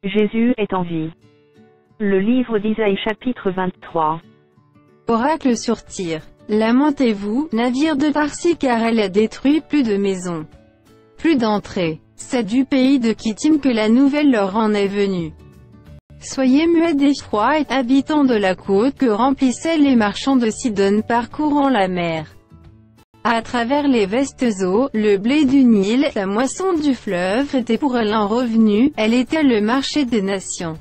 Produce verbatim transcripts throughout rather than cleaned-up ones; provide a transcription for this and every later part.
Jésus est en vie. Le livre d'Isaïe chapitre vingt-trois. Oracle sur Tyr. Lamentez-vous, navire de Tarsis, car elle a détruit plus de maisons, plus d'entrées. C'est du pays de Kittim que la nouvelle leur en est venue. Soyez muets d'effroi, et habitants de la côte, que remplissaient les marchands de Sidon parcourant la mer. À travers les vastes eaux, le blé du Nil, la moisson du fleuve était pour elle un revenu, elle était le marché des nations.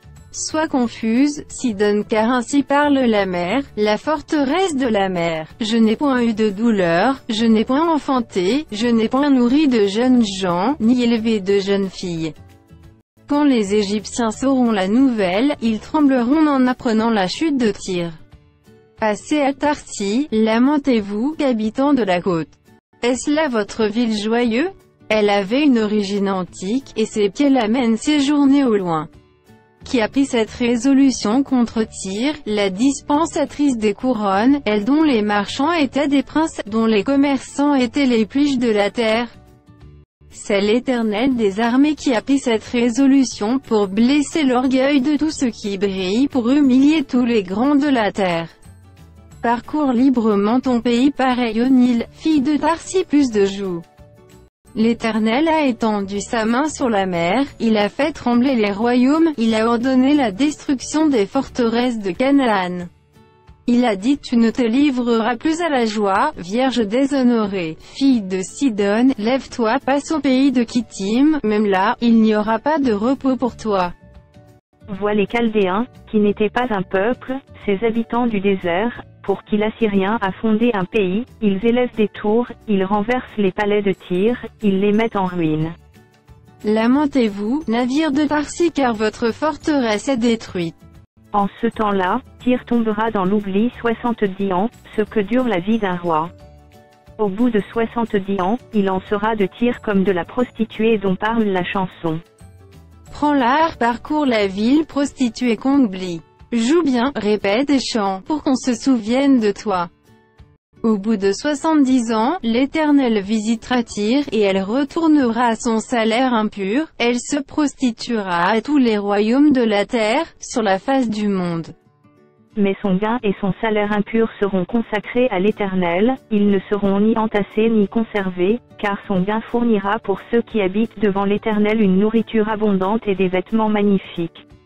Sois confuse, Sidon, car ainsi parle la mer, la forteresse de la mer. Je n'ai point eu de douleur, je n'ai point enfanté, je n'ai point nourri de jeunes gens, ni élevé de jeunes filles. Quand les Égyptiens sauront la nouvelle, ils trembleront en apprenant la chute de Tyr. Passez à Tarsis, lamentez-vous, habitants de la côte. Est-ce là votre ville joyeuse? Elle avait une origine antique, et ses pieds l'amènent séjourner au loin. Qui a pris cette résolution contre Tyr, la dispensatrice des couronnes, elle dont les marchands étaient des princes, dont les commerçants étaient les plus riches de la terre? C'est l'Éternel des armées qui a pris cette résolution pour blesser l'orgueil de tout ce qui brille, pour humilier tous les grands de la terre. Parcours librement ton pays pareil au Nil, fille de Tarsis plus de joues. L'Éternel a étendu sa main sur la mer, il a fait trembler les royaumes, il a ordonné la destruction des forteresses de Canaan. Il a dit: tu ne te livreras plus à la joie, vierge déshonorée, fille de Sidon, lève-toi, passe au pays de Kittim, même là, il n'y aura pas de repos pour toi. Vois les Chaldéens, qui n'étaient pas un peuple, ces habitants du désert, pour qui l'Assyrien a fondé un pays, ils élèvent des tours, ils renversent les palais de Tyr, ils les mettent en ruine. Lamentez-vous, navire de Tarsis, car votre forteresse est détruite. En ce temps-là, Tyr tombera dans l'oubli soixante-dix ans, ce que dure la vie d'un roi. Au bout de soixante-dix ans, il en sera de Tyr comme de la prostituée dont parle la chanson. Prends l'art, parcours la ville, prostituée qu'oublie. Joue bien, répète et chante, pour qu'on se souvienne de toi. Au bout de soixante-dix ans, l'Éternel visitera Tyr, et elle retournera à son salaire impur, elle se prostituera à tous les royaumes de la terre, sur la face du monde. Mais son gain et son salaire impur seront consacrés à l'Éternel, ils ne seront ni entassés ni conservés, car son gain fournira pour ceux qui habitent devant l'Éternel une nourriture abondante et des vêtements magnifiques.